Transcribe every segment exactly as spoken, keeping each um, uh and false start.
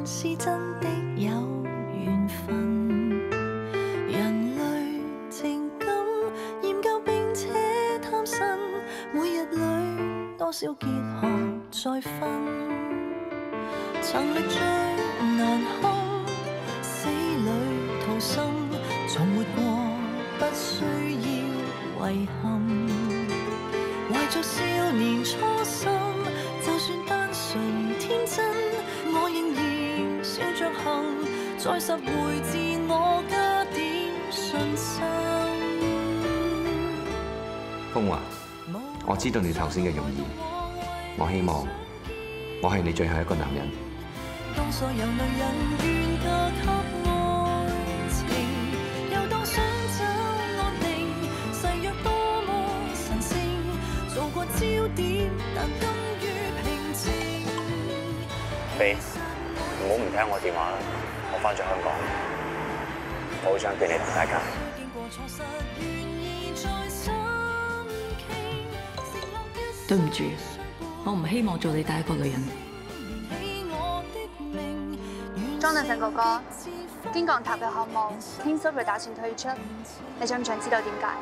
是真的有緣分。人類情感研究並且貪新，每日裏多少結合再分。曾歷最難堪，死裏逃生，從沒過不需要遺憾。懷着少年初心，就算單純天真，我仍然笑着行，再拾回自我加點信心。 風華，我知道你頭先嘅用意，我希望我係你最後一個男人。 當所有女人願嫁給愛情，又當想找安定，誓約多麼神聖，做過焦點，但甘於平靜。 飛，唔好唔聽我電話啦，我翻咗香港，我好想見你同大家。 對唔住，我唔希望做你第一個女人。 莊振晨哥哥，堅鋼塔嘅項目 King Super 打算退出，你想唔想知道點解？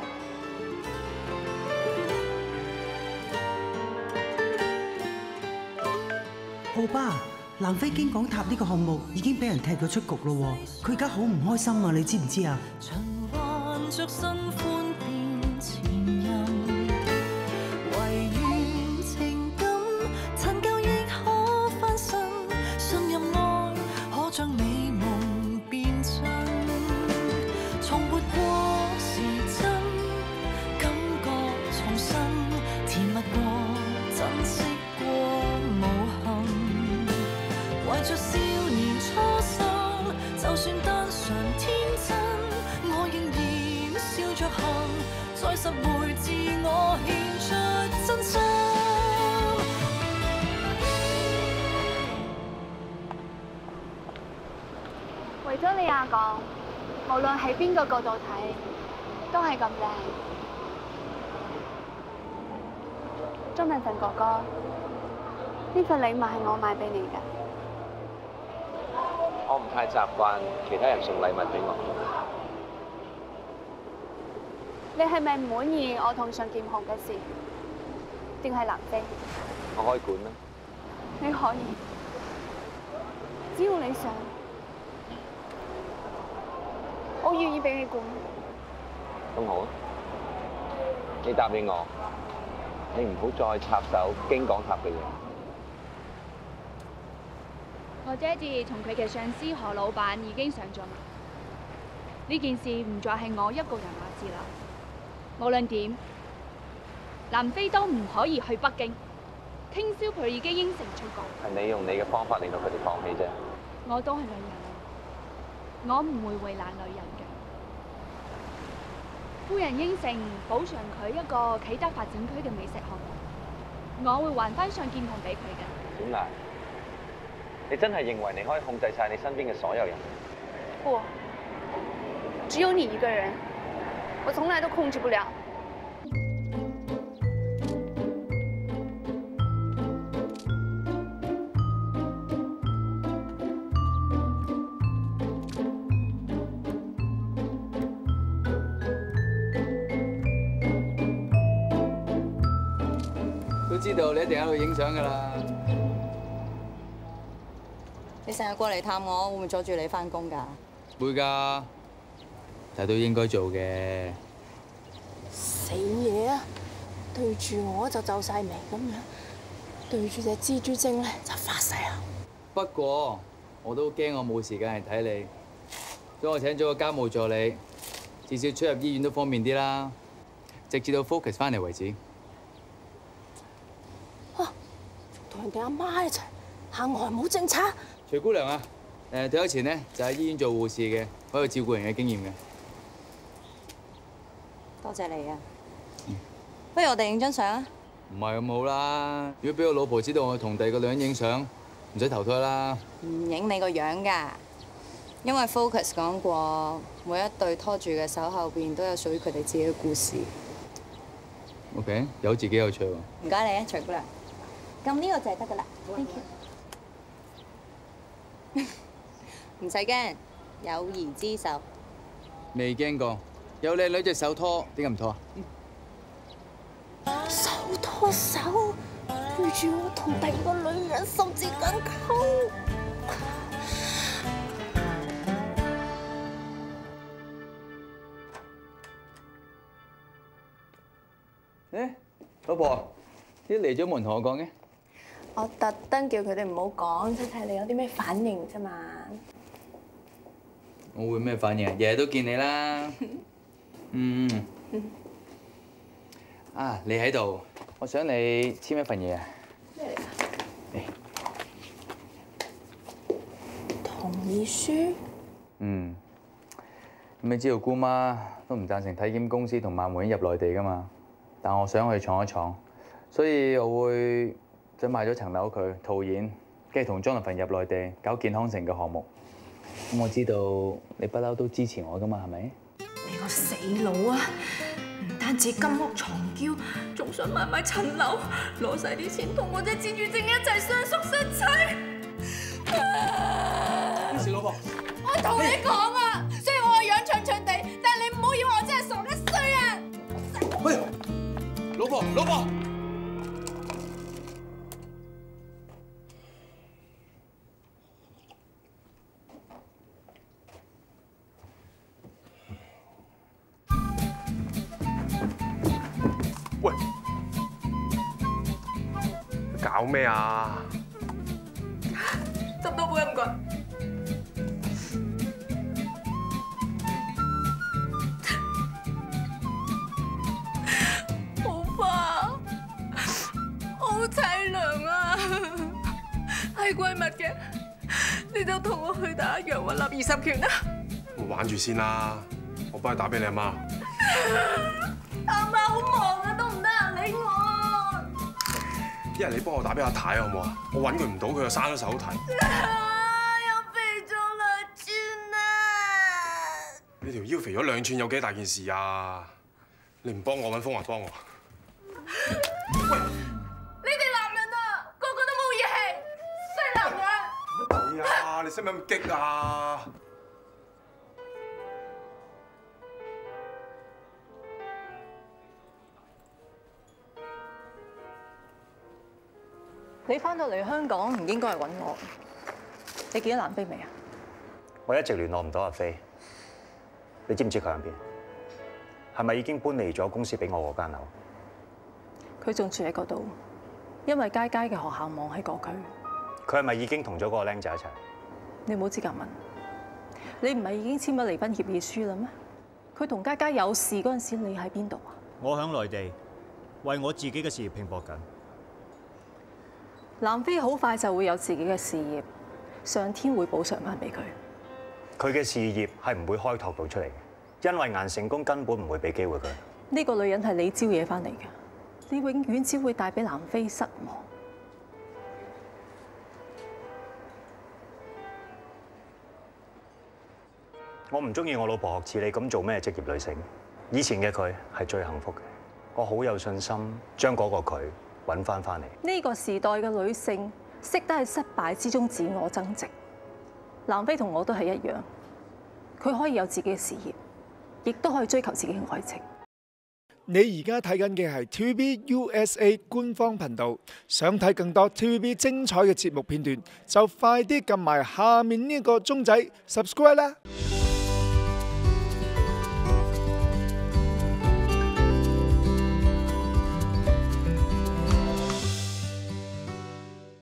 奧巴，南非堅鋼塔呢個項目已經俾人踢咗出局咯，佢而家好唔開心啊！你知唔知啊？ 拾回自我，獻出真心。 維多利亞港，無論喺邊個角度睇，都係咁靚。莊振晨哥哥，呢份禮物係我買俾你㗎。 我唔太習慣其他人送禮物俾我。 你係咪唔滿意我同上劍虹嘅事，定係南非？ 我可以管啦。 你可以，只要你想，我願意俾你管。 咁好啊，你答應我，你唔好再插手經港塔嘅嘢。 我爹哋同佢嘅上司何老闆已經上咗馬，呢件事唔再係我一個人話事啦。無論點，南非都唔可以去北京。King Super 已經應承出局。 係你用你嘅方法令到佢哋放棄啫。 我都係女人，我唔會為難女人嘅。夫人應承補償佢一個啟德發展區嘅美食項目，我會還翻上劍虹俾佢嘅。 點解？你真係認為你可以控制晒你身邊嘅所有人？ 不，只有你一個人。我從來都控制不了。 都知道你一定喺度影相㗎啦。 你成日過嚟探我，會唔會阻住你返工㗎？ 會㗎。但都應該做嘅。 死嘢啊！對住我就皺晒眉咁樣，對住隻蜘蛛精咧就發晒啊！ 不過我都驚我冇時間嚟睇你，所以我請咗個家務助理，至少出入醫院都方便啲啦，直至到 Focus 翻嚟為止。 啊！同人哋阿媽一齊行外冇政策。 徐姑娘啊，誒退休前咧就喺醫院做護士嘅，好有照顧人嘅經驗嘅。 多謝你啊！不如我哋影張相啊！ 唔係咁好啦，如果俾我老婆知道我同第二個女人影相，唔使投胎啦。 唔影你個樣㗎，因為 Focus 講過，每一對拖住嘅手後邊都有屬於佢哋自己嘅故事。 OK，有自己有趣喎。 唔該你啊，徐姑娘。咁呢個就係得㗎啦。Thank you。 唔使驚，友誼之手。 未驚過，有靚女隻手拖，點解唔拖啊？ 手拖手，陪住我同第二個女人十指緊扣。 誒，老婆，你嚟咗門同我講嘅？ 我特登叫佢哋唔好講，即係睇你有啲咩反應啫嘛。 我會咩反應啊？日日都見你啦。嗯。啊，你喺度，我想你簽一份嘢啊。 咩嚟㗎？ 同意書。 嗯。咁你知道姑媽都唔贊成體檢公司同萬門入內地㗎嘛？但我想去闖一闖，所以我會想賣咗層樓佢套現，跟住同 Jonathan 入內地搞健康城嘅項目。咁我知道你不嬲都支持我㗎嘛，係咪？ 你個死佬啊！唔單止金屋藏嬌，仲想買埋層樓，攞晒啲錢同我隻自住證一齊相宿相妻。 咩事，老婆？ 我同你講啊，雖然我個樣長長地，但係你唔好以為我真係傻得衰啊！ 喂，老婆，老婆！喂，搞咩啊？ 執到杯唔該。好怕，好凄涼啊！係閨蜜嘅，你就同我去打楊雲立二十拳啦！ 玩住先啦，我幫你打俾你阿媽。 阿媽好忙啊，都唔得閒理我。 一係你幫我打俾阿太好唔好啊？我揾佢唔到，佢又生咗手提。 又肥咗兩寸啊！ 你條腰肥咗兩寸有幾大件事啊？你唔幫我揾風華幫我。喂！ 你哋男人啊，個個都冇義氣，衰男人！ 乜鬼啊？你使唔使咁激啊？ 你翻到嚟香港唔應該係揾我，你見咗蘭菲未啊？ 我一直聯絡唔到阿飛，你知唔知佢喺邊？係咪已經搬離咗公司俾我嗰間樓？ 佢仲住喺嗰度，因為佳佳嘅學校網喺嗰區。 佢係咪已經同咗嗰個僆仔一齊？ 你冇資格問。你唔係已經簽咗離婚協議書啦咩？佢同佳佳有事嗰陣時，你喺邊度啊？ 我喺內地，為我自己嘅事業拼搏緊。 蘭菲好快就會有自己嘅事業，上天會補償翻俾佢。 佢嘅事業係唔會開拓到出嚟嘅，因為顏成功根本唔會俾機會佢。 呢個女人係你招惹翻嚟嘅，你永遠只會帶俾蘭菲失望。 我唔中意我老婆學似你咁做咩職業女性。以前嘅佢係最幸福嘅，我好有信心將嗰個佢揾翻翻嚟。 呢個時代嘅女性識得喺失敗之中自我增值。蘭菲同我都係一樣，佢可以有自己嘅事業，亦都可以追求自己嘅愛情。 你而家睇緊嘅係 T V B U S A 官方頻道，想睇更多 T V B 精彩嘅節目片段，就快啲撳埋下面呢個鐘仔 subscribe 啦！